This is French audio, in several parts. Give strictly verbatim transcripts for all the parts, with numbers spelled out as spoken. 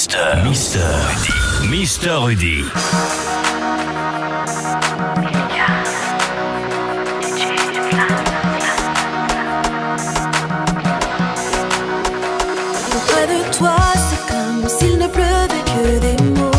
Mister, Mister Rudy, Mister Rudy. Auprès de toi, c'est comme s'il ne pleuvait que des mots.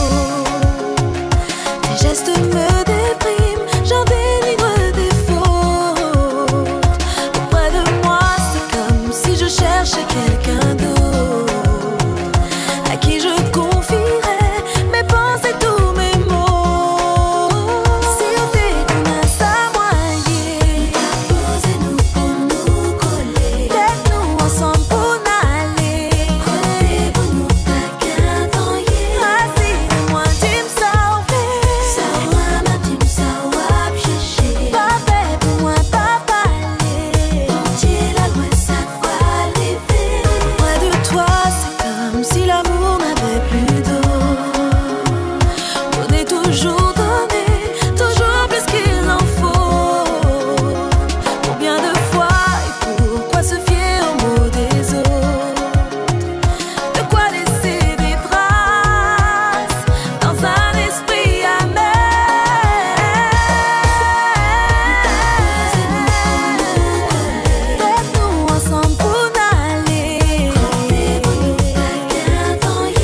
Tes gestes me dépriment, j'en dénigre des fautes. Auprès de moi, c'est comme si je cherchais quelqu'un d'autre à qui je confierais mes pensées, tous mes mots. Si on décommence à moyer, posez-nous pour nous coller, faites-nous ensemble pour n'aller. Rendez-vous-nous pas qu'un temps y Rassis-moi, tu me sauves. Sawa, ma tu me sauves, chercher. Papa, pour moi, papa, aller. Entier la loi, ça va lever. Près de toi, c'est comme si l'amour n'avait plus d'eau. Donner, toujours donner, toujours plus qu'il en faut. Combien de fois et pourquoi se fier aux mots des autres? De quoi laisser des traces dans un esprit amer? Faites-nous ensemble pour n'aller. Rendez-vous-nous pas qu'un temps y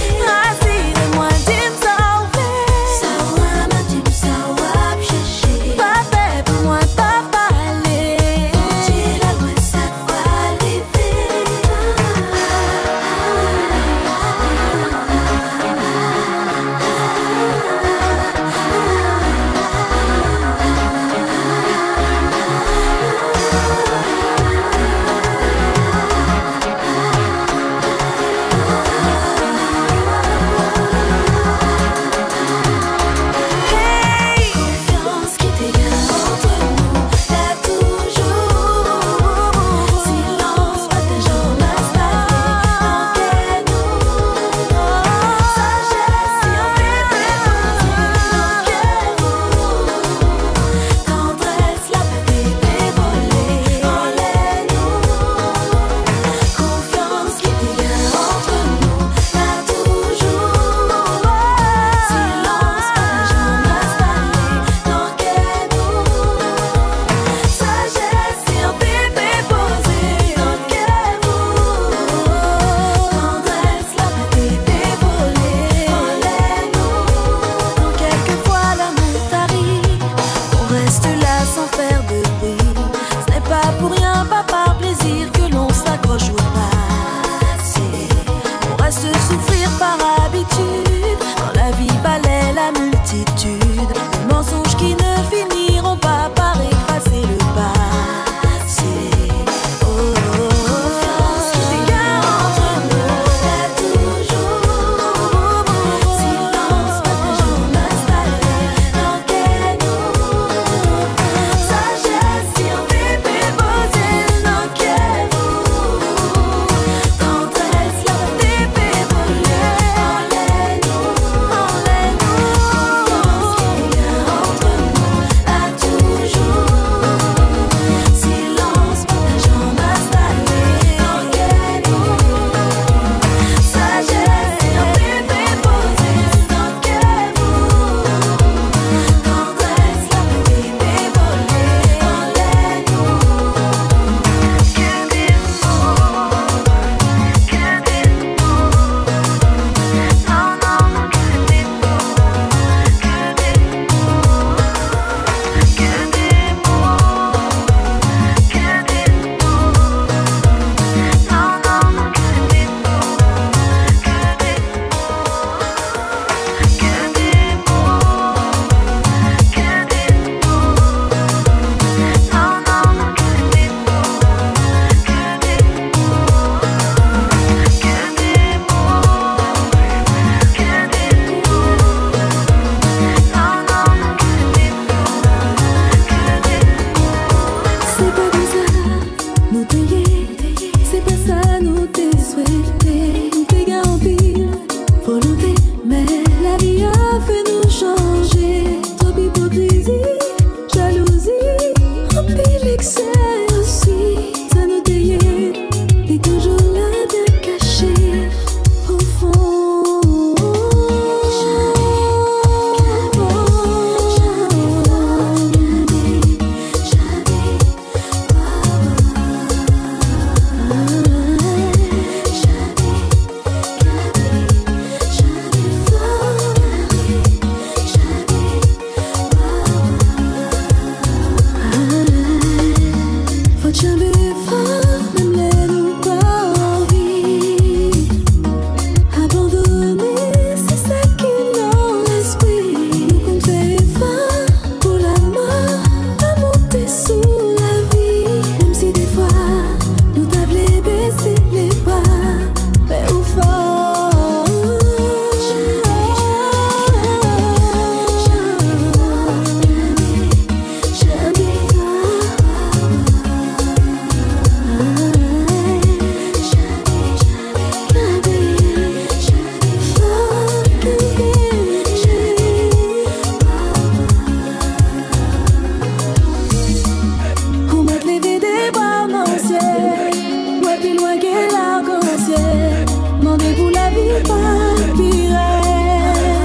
la vie partirait.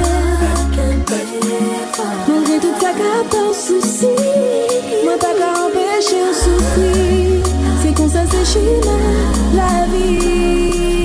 Malgré toute sa quatorze soucis, moi t'as qu'à empêcher de souffrir. C'est qu'on ça c'est chine la vie.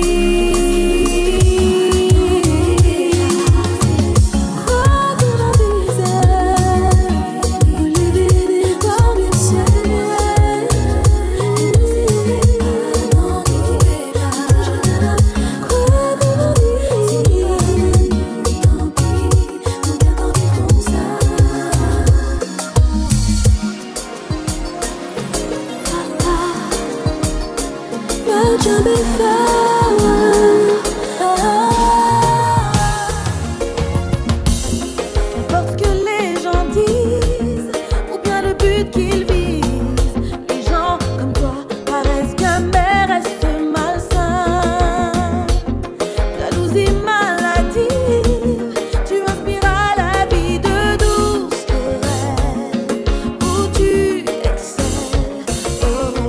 Importe ce que les gens disent, ou bien le but qu'ils visent, les gens comme toi paraissent jamais restent malsains. Jalousie maladive, tu inspires à la vie de douces querelles, où tu excelles. Oh,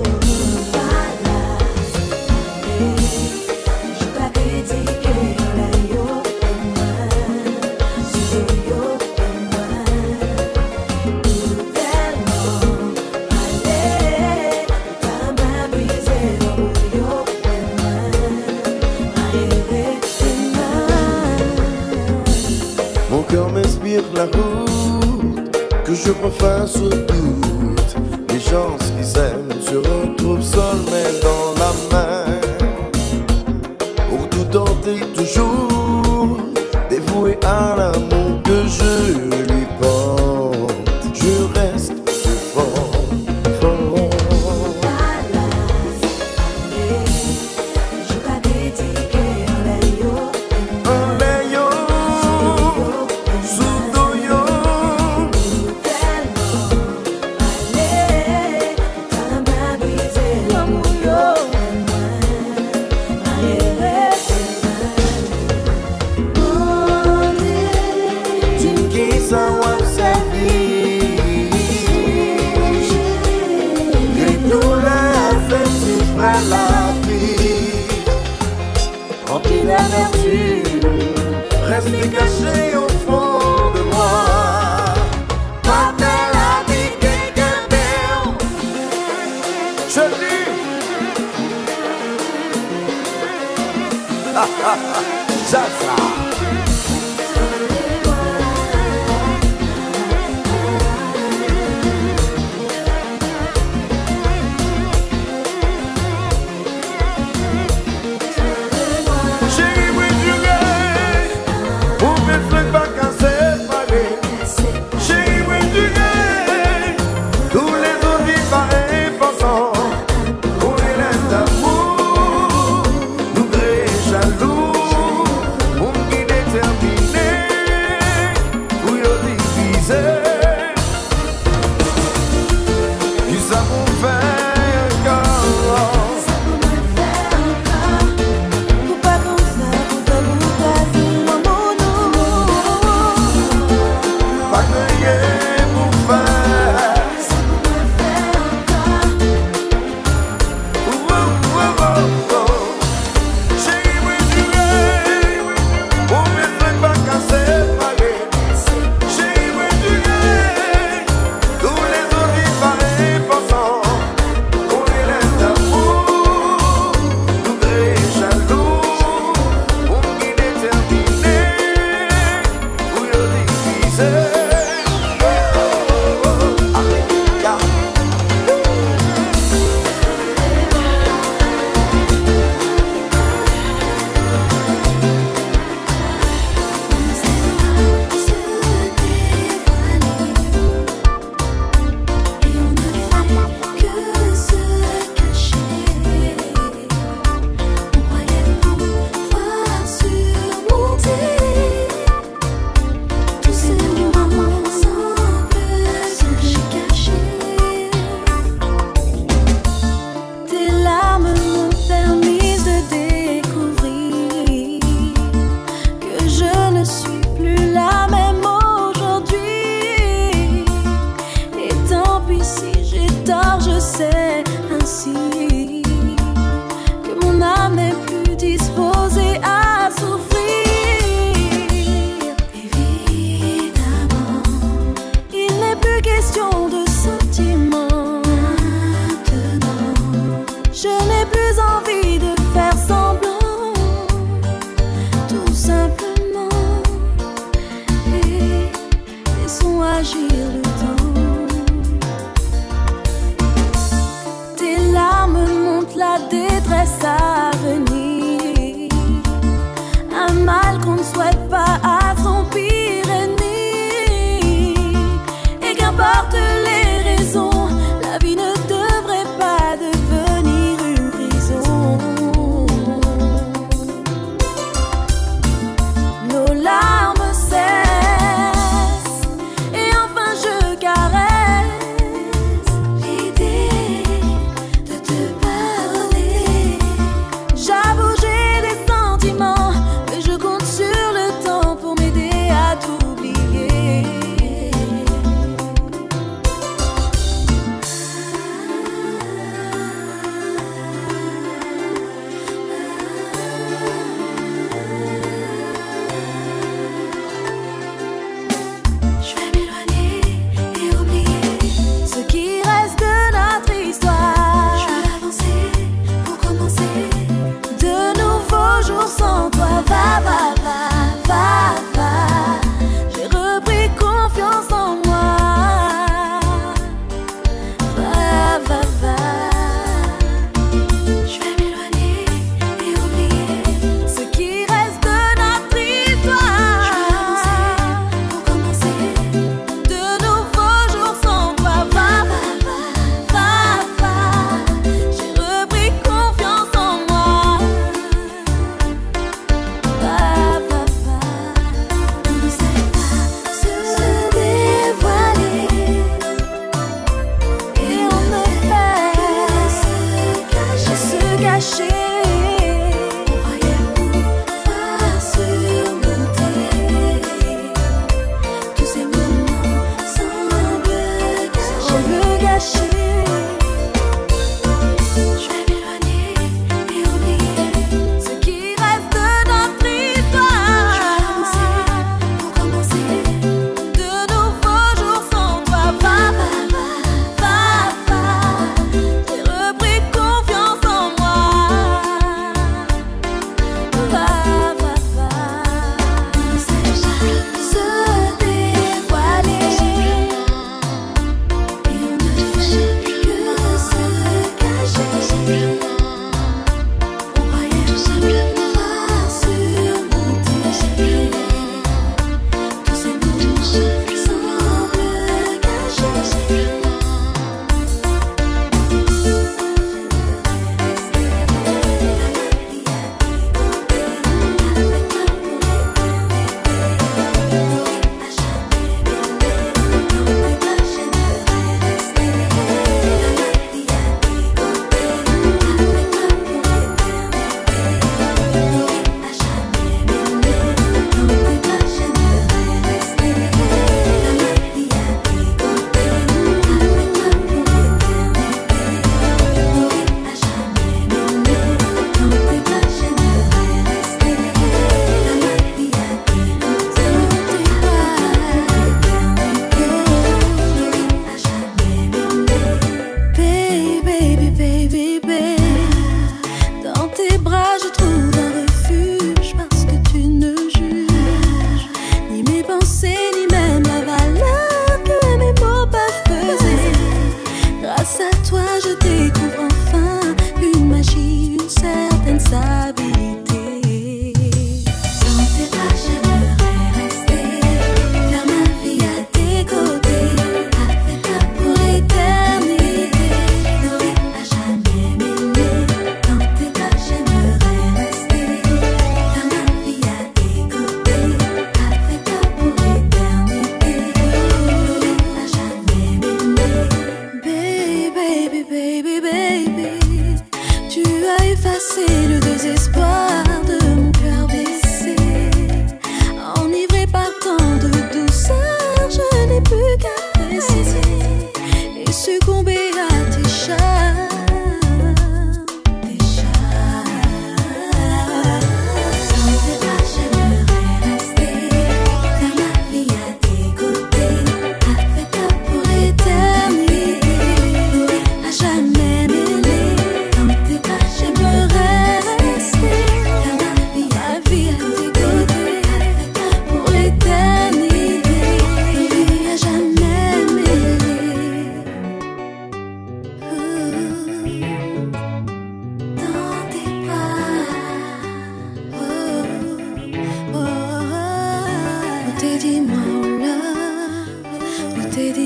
mon cœur m'inspire la route que je préfère ce doute. Les gens qui s'aiment se retrouvent seuls mais dans la main. Pour tout tenter toujours, dévoué à l'amour que je lui porte, je reste plus fort, fort. Remplis d'amertume, reste caché au fond de moi. pas de la vie quelqu'un d'autre. Je dis, ça, ça. que mon âme n'est plus disposée à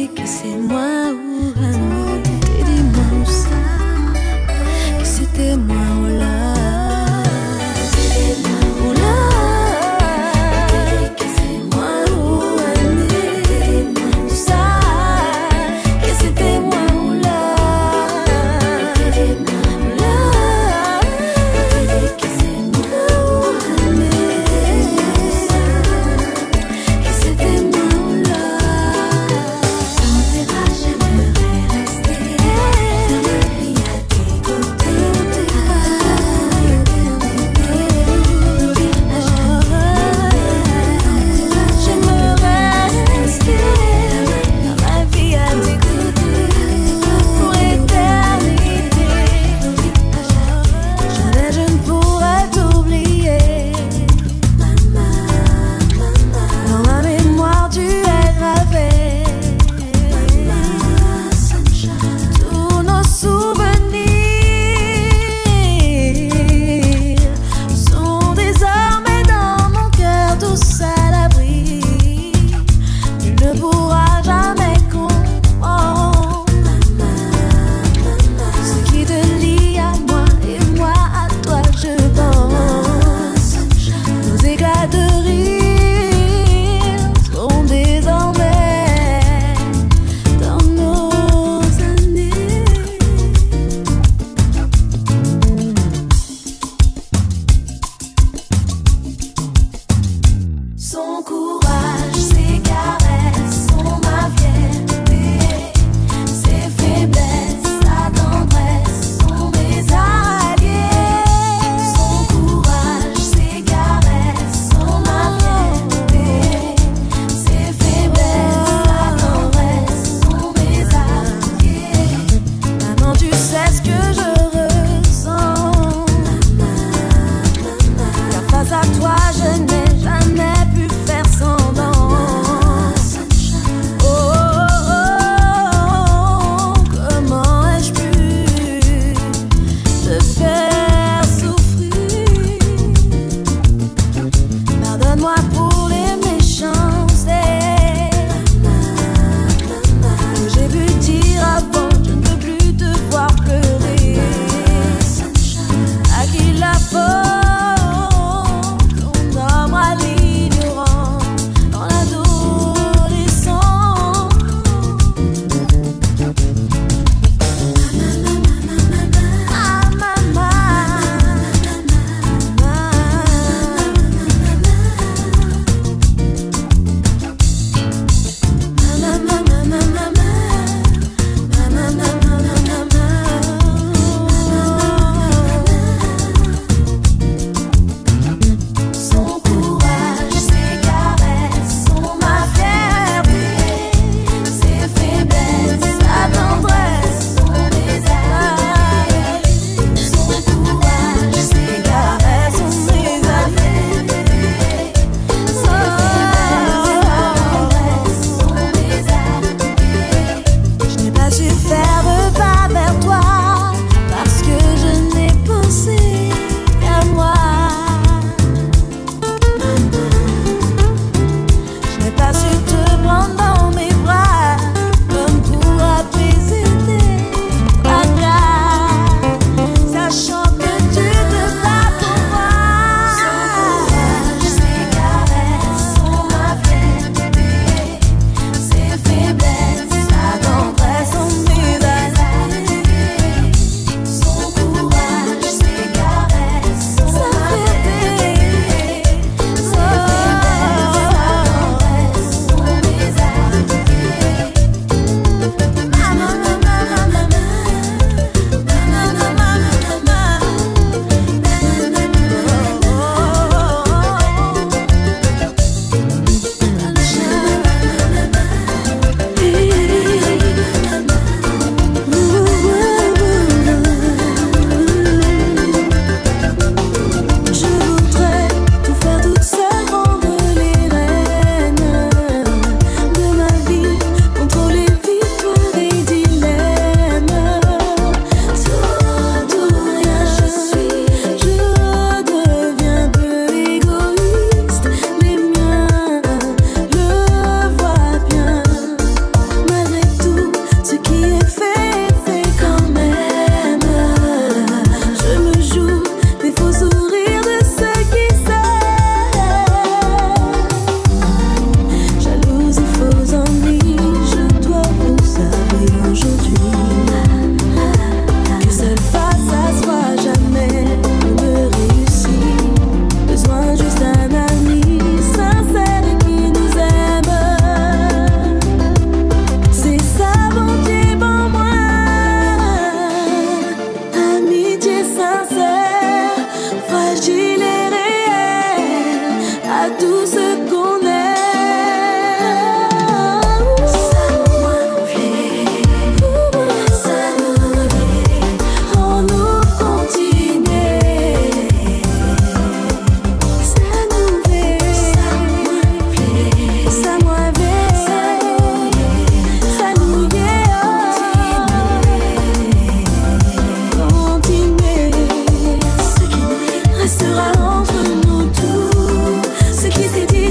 que c'est moi ou un autre. Et dis-moi où ça, que c'était moi ou là. On verra jamais. à tout ce qu'on est. Restera entre nous tout, ce qui s'est dit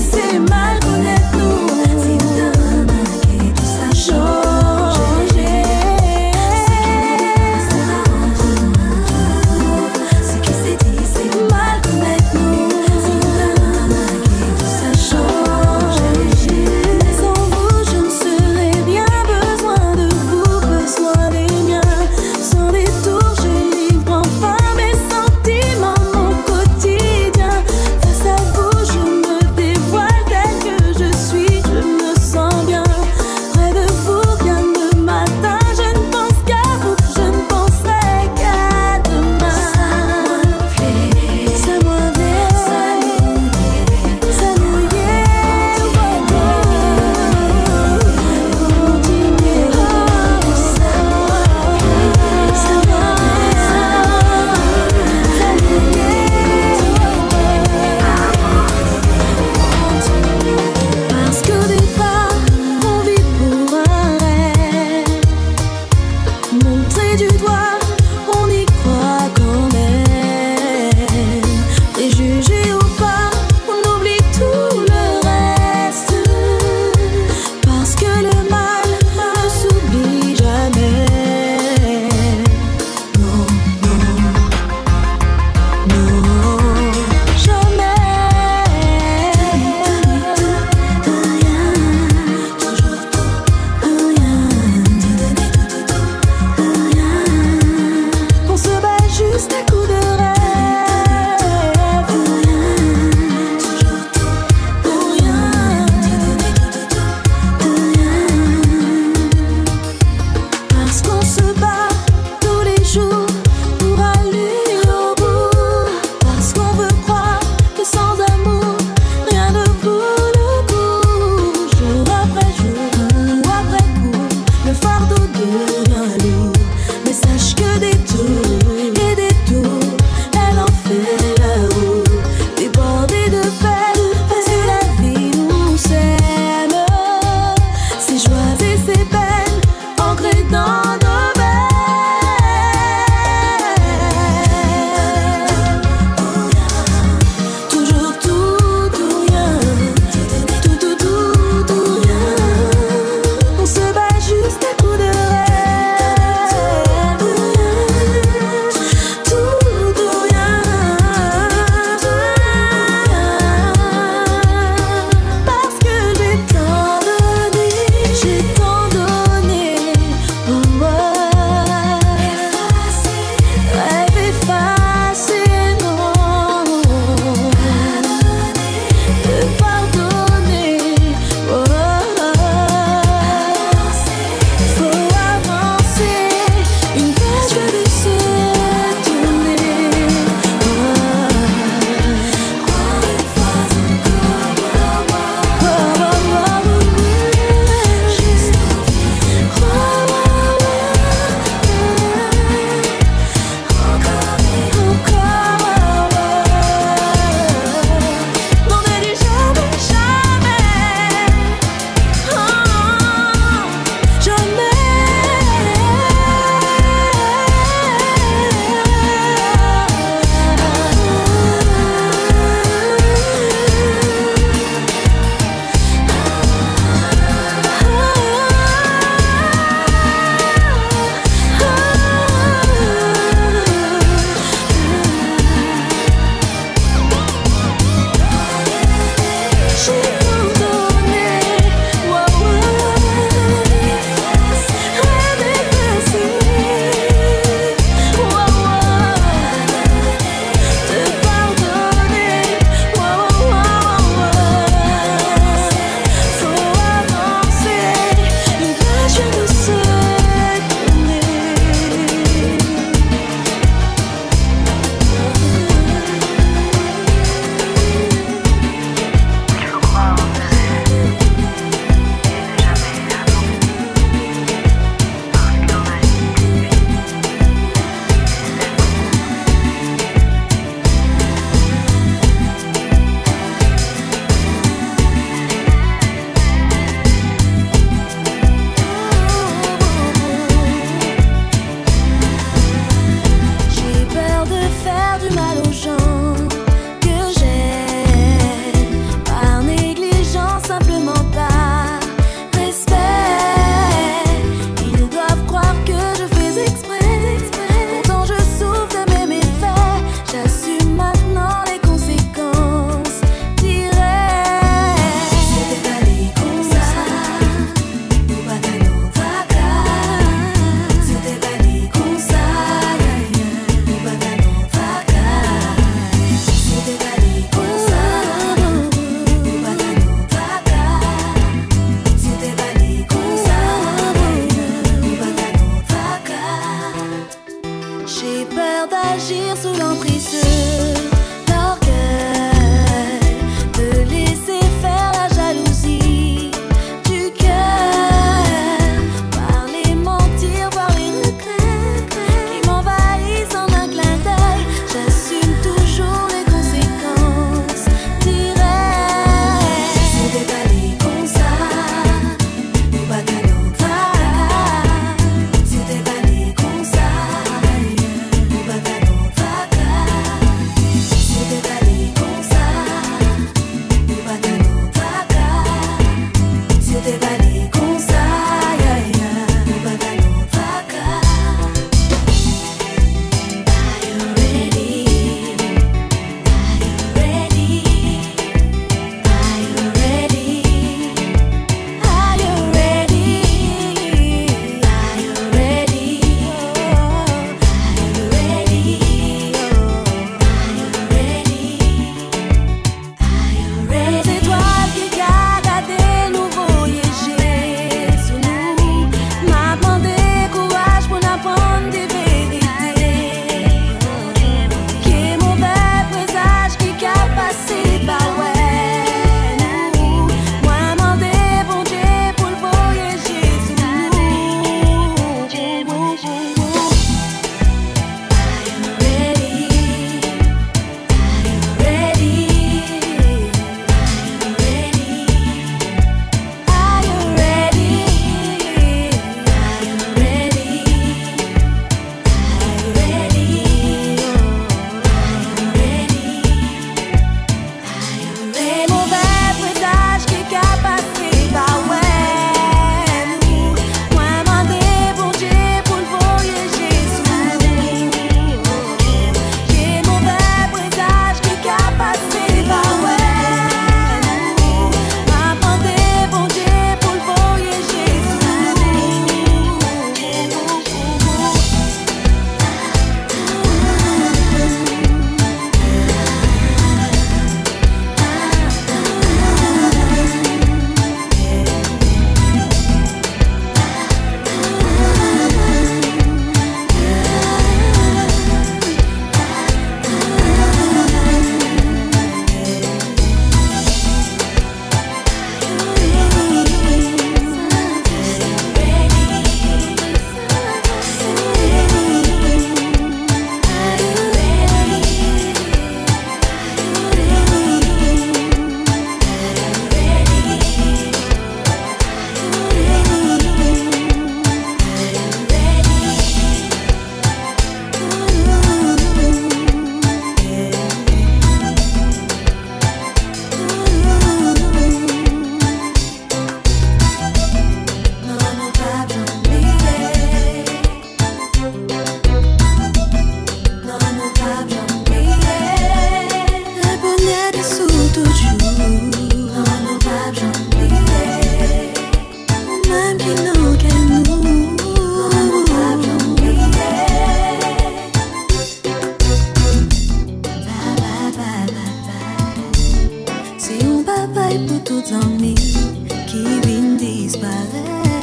travail pour toutes amis qui viennent disparaître.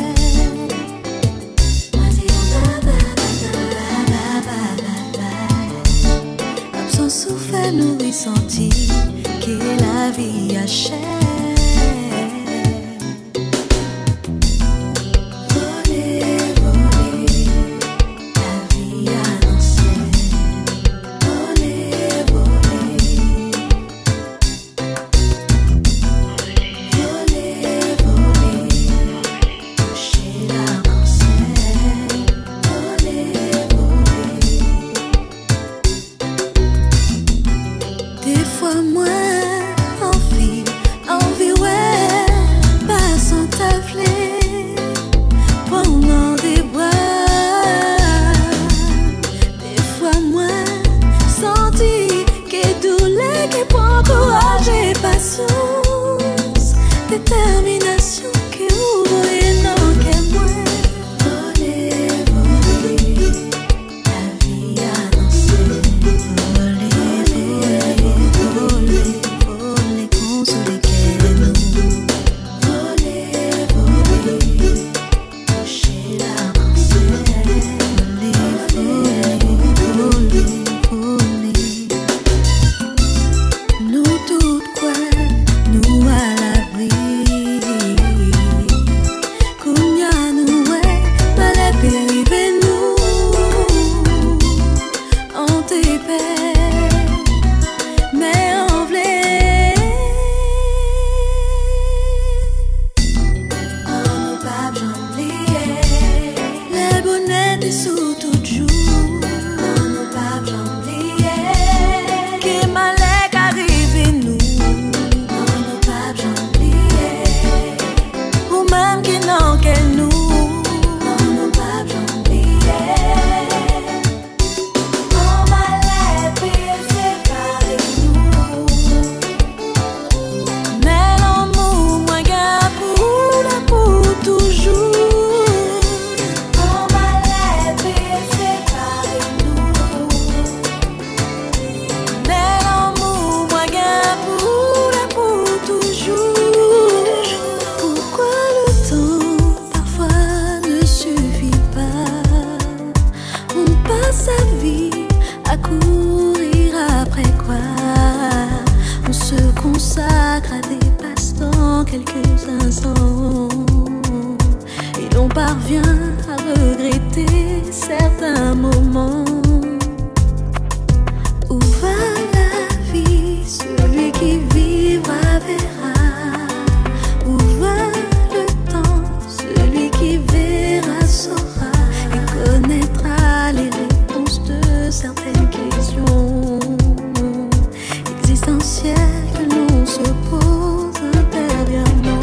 Absence ou fait nous ressentir que la vie achète. Détermination qui ouvre et non qu'est moins. Voler, voler, la vie a dansé. Voler, voler, voler, voler, consoler qu'elle nous. Voler, voler, toucher l'arc-en-ciel. Voler, voler, voler, voler. Nous toutes quoi, nous à l'abri. Sous tout jour, on nous pas j'oublier que malheur arrive nous, on nous pas j'oublier ou même qui n'en qu'elle nous, on nous pas j'oublier. On malheur peut séparer nous, mais l'amour moi garde pour la pour toujours. Sa vie à courir après quoi on se consacre à des passe-temps quelques instants et l'on parvient à regretter certains moments. Où va la vie? Celui qui vivra verra. Où va le temps? Celui qui verra saura et connaîtra les de certaines questions existentielles que l'on se pose intérieurement.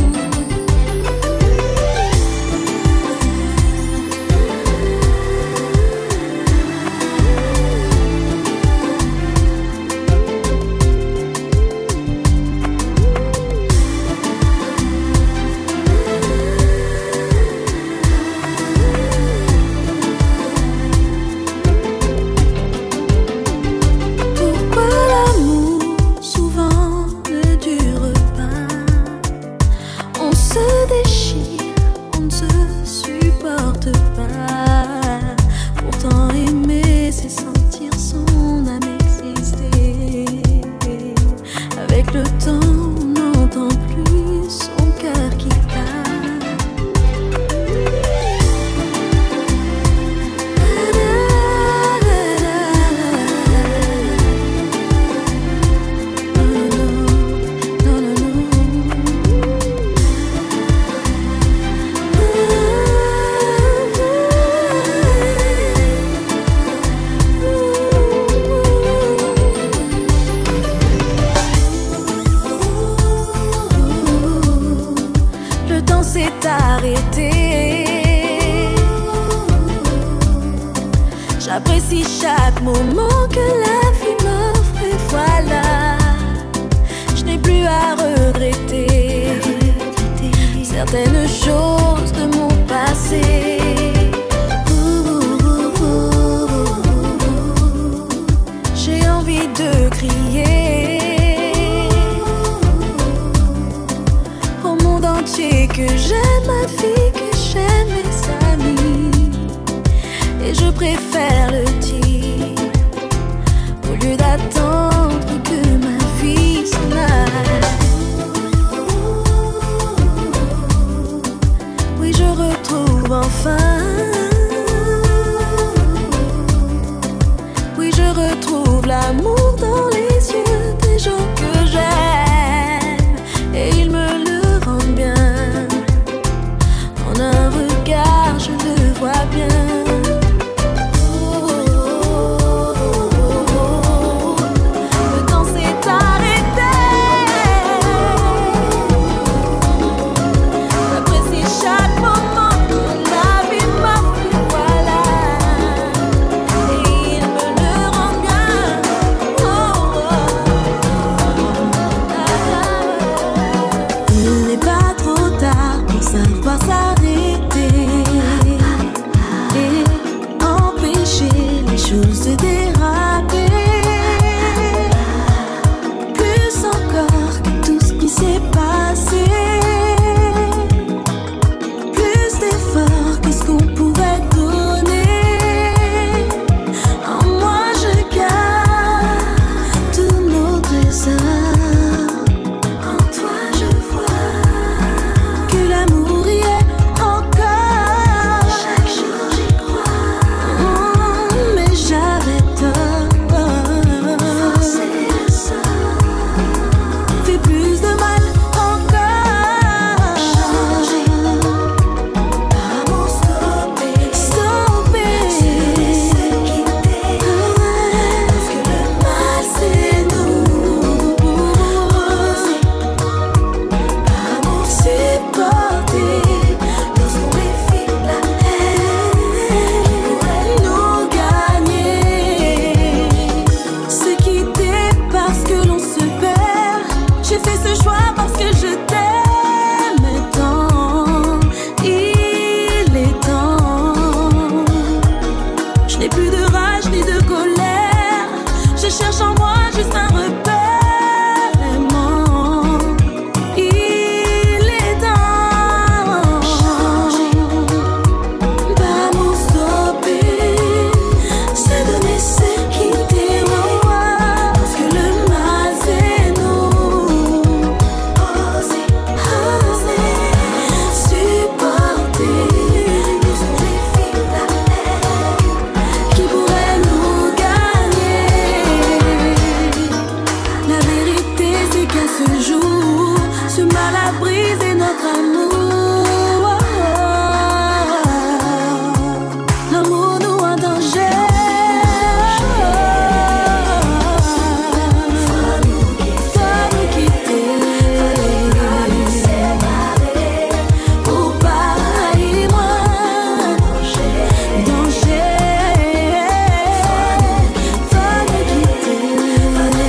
Pourtant aimer c'est sentir son âme exister. Avec le temps on n'entend plus son cœur qui bat. Non, non, non, non, non. S'est arrêté. J'apprécie chaque moment que la vie m'offre et voilà, je n'ai plus à regretter certaines choses de mon passé. J'ai envie de crier entier, que j'aime ma fille, que j'aime mes amis. Et je préfère le dire au lieu d'attendre que ma vie s'en aille. Oui, je retrouve enfin. Oui, je retrouve l'amour dans les yeux des gens que j'aime. Et ils me le rendent bien. En un regard, je le vois bien.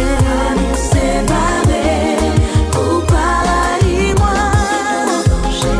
Séparés, pour pareil, moi.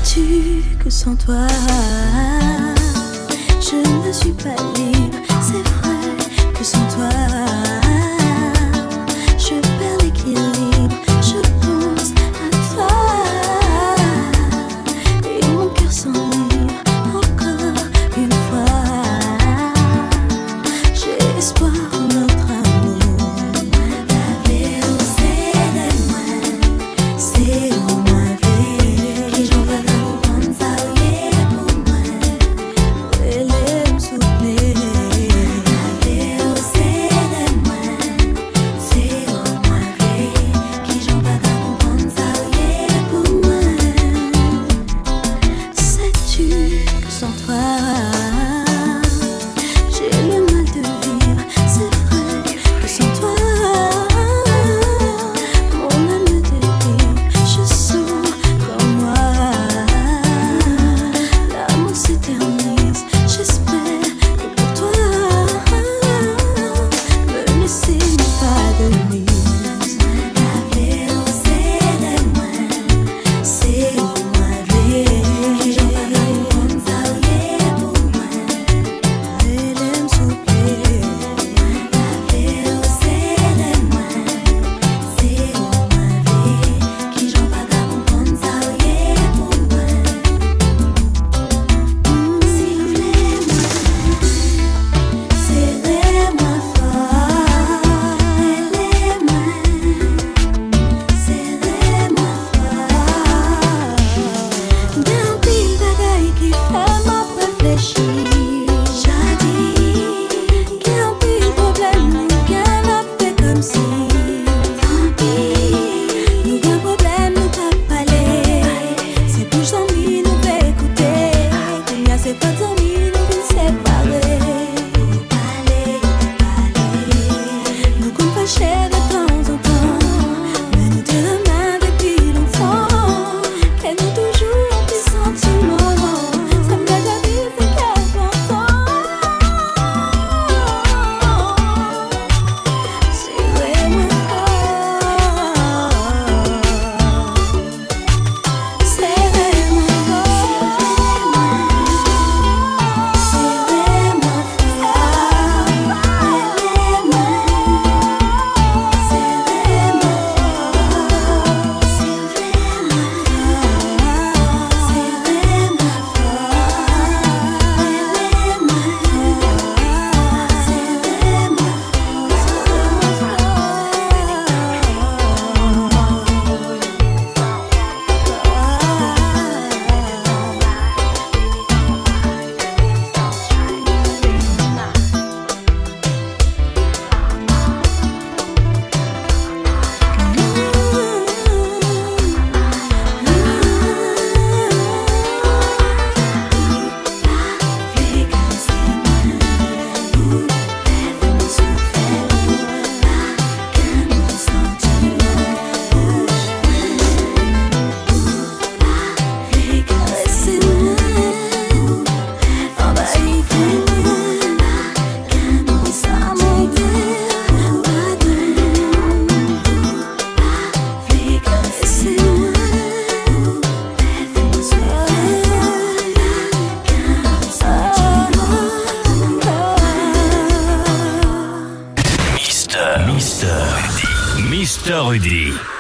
Sais-tu que sans toi, je ne suis pas libre? C'est vrai que sans toi, je perds l'équilibre. Je pense à toi et mon cœur s'enivre encore une fois. J'ai espoir en notre amour. La vérité de moi, c'est au moins vrai. Qui j'en veux comprendre ça, oui, pour moi. Elle aime souffler. La vérité de moi, c'est au moins vrai. Qui j'en veux comprendre ça, oui, pour moi. Sais-tu que sans toi, j'ai le mal de vivre? C'est vrai que sans toi, mon âme me dérive. Je sens comme moi, l'amour s'éternise. J'espère que pour toi, me laisser n'est pas de mise. La vérité de moi, c'est au moins vrai. J'en parle comme ça, oui, pour moi. Elle aime souffler. La vérité de moi, c'est au moins vrai. Qui j'en parle comme ça, oui, pour moi. Sifflez-moi, serrez-moi fort. Aimez-moi, serrez-moi fort. D'un pile bagaille qui fait m'a réfléchir. Jadis, qu'un pile problème, nous gagne a fait comme si. Tant pis, nous gagne problème, nous pas parler. C'est pour jamais nous fait écouter. Qu'il y a ces pas d'amis, nous nous séparer. Parler, parler, nous qu'on fâchait de temps en temps. Mais nous te main depuis longtemps. Et nous toujours en petits sentiments. Ça me donne la vie, c'est qu'elle t'entend. Serrez-moi fort. Serrez-moi fort. Serrez-moi fort. Aimez-moi, serrez-moi fort. Serrez-moi fort. Serrez-moi Mister Mister Rudy.